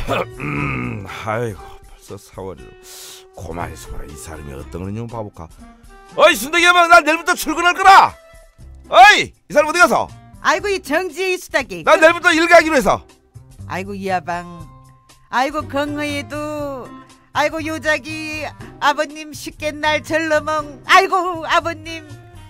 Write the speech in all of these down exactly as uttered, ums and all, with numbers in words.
음, 아이고 벌써 사월이로 고만히 서라. 이 사람이 어떤 거는 좀 봐볼까. 어이 순덕이 엄마, 나 내일부터 출근할 거라. 어이 이 사람 어디 가서? 아이고 이 정지의 수다기. 나 내일부터 일 가기로 해서. 아이고 이하방. 아이고 건어에도. 아이고 요자기 아버님 쉽게 날 절러멍. 아이고 아버님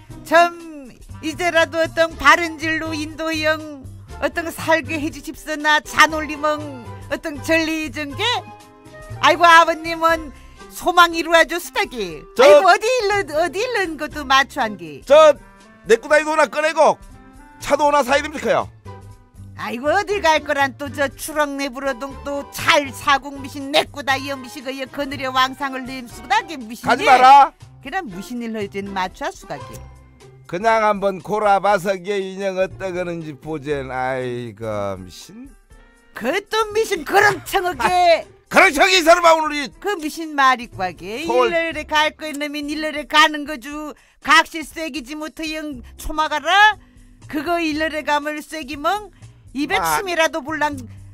좀 이제라도 어떤 바른 길로 인도형 어떤 살게 해주십소. 나 잔올리멍 어떤 전리 전개. 아이고 아버님은 소망 이루어줘 수다기. 저, 아이고 어디 일러 어디 일른 것도 맞추한기. 저 내꾸다이도 하나 꺼내고 차도 하나 사야 됩니까요? 아이고 어딜 갈 거란 또 저 추럭 내부러동 또 찰 사국 미신 내꾸다이여 미시거여 거느려 왕상을 냄수다게 무신 가지 마라. 그럼 무신 일로 이제 맞춰 수가게. 그냥 한번 골아봐서 게 인형 어떠거는지 보젠. 아이고 미신. 그또 미신 그런 청하게. 그런 척이 이 사람아 오늘 그 미신 말이과게. 서울... 일러에 갈 거 있으면 일러에 가는 거주. 각시 쐐기지 못해영 초마가라. 그거 일러에 가면 쐐기멍 입에 아, 침이라도 볼랑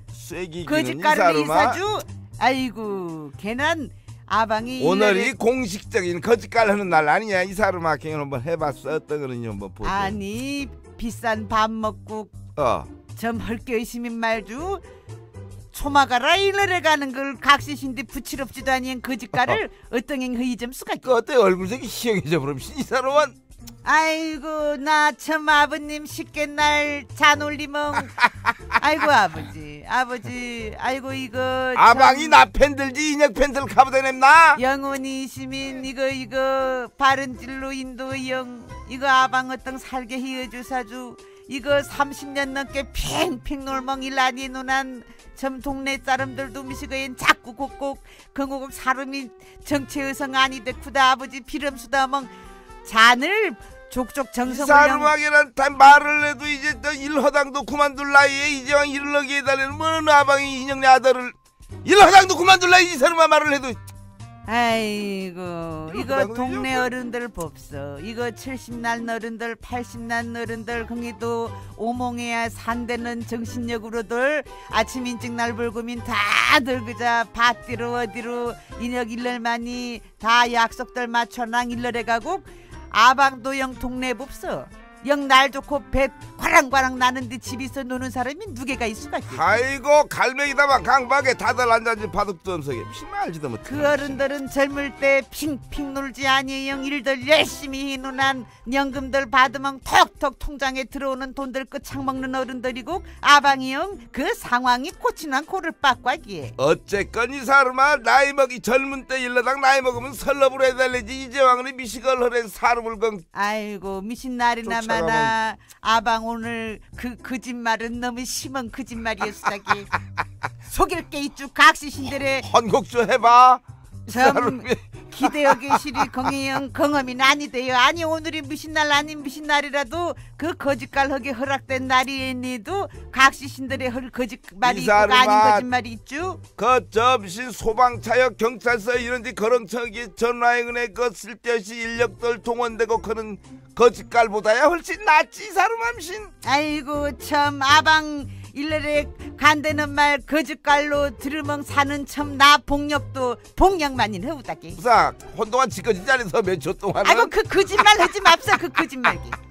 거짓가루 이사주. 아이고 걔는 아방이 오늘이 일러에... 공식적인 거짓말 하는 날 아니냐. 이 사람아 경험 한번 해봤어. 어떤 거는요 한번 보자. 아니 비싼 밥 먹고 어. 좀 헐게 있으면 말주 초마가라 일러에 가는 걸 각시신데 부칠없지도 아니한 거짓가를 어떤 행 허이 좀 수가. 그 어때 얼굴색이 희영해져 버리면 이 사람은. 아이고 나 참 아버님 쉽게 날 잔올리멍. 아이고 아버지 아버지 아이고 이거 아방이 나 팬들지 인형 팬들 가보다 냅나. 영원히 시민 이거 이거 바른 길로 인도영 이거 아방 어떤 살게 히어주사주 이거 삼십 년 넘게 팽팽 놀멍일 아니 누난 점 동네 사람들도 미시거엔 자꾸 곡곡 건곡곡 사람이 정체의성 아니 됐구다. 아버지 비름수다 멍 잔을 족족 정성을. 이 사람에게는 다 말을 해도 이제 또 일허당도 그만둘 나이에 이제왕 일러기에 달리는 뭐는 아방이 인형네 아들을 일허당도 그만둘 나이. 이 사람아 말을 해도. 아이고 이거 동네 어른들 봅소. 이거 칠십 날 어른들 팔십 날 어른들 거기도 오몽해야 산대는 정신력으로들 아침 일찍 날 벌고민 다들 그자 밭뒤로 어디로 인혁 일럴만이 다 약속들 맞춰랑 일러래 가고 아방도 영 동네 봅소. 영 날 좋고 배 과랑과랑 나는데 집에서 노는 사람이 누게가 있을까. 아이고 갈매기다만 강박에 다들 앉아지 바둑도 엄석에 무슨 말지도 못해. 그 어른들은 젊을 때 핑핑 놀지 아니영 일들 열심히 해놓은 연금들 받으면 톡톡 통장에 들어오는 돈들 끝창 먹는 어른들이고 아방이 영 그 상황이 코치난 코를 빡꽉이에. 어쨌건 이 사람아 나이 먹이 젊은 때 일러당 나이 먹으면 설럽으로 해달래지. 이제왕은 미식을 허랜 사람을 건. 아이고 미신 날이나 마나 아방 오늘 그 거짓말은 너무 심한 거짓말이었다기. 속일 게 있죠. 각시신들의 헌곡 좀 해봐. 좀 기대어 계시리 공예영 경험이 아니대요. 아니 오늘이 무슨 날 아닌 무슨 날이라도 그 거짓말하게 허락된 날이니도 각시신들의 헐 거짓말이 있고 아닌 거짓말이 있죠. 그 점심 소방차역 경찰서 이런데 거렁청기 전화행은에 그 쓸데없이 인력들 동원되고 그런 거짓말보다야 훨씬 낫지 이 사람함신. 아이고 참 아방 일레에 간대는 말 거짓말로 들으멍 사는 참 나 복력도 복력만인 허우다기. 우사 혼동안 지꺼지지 않아서 몇 초 동안은. 아이고 그 거짓말 하지 맙소. 그 거짓말기.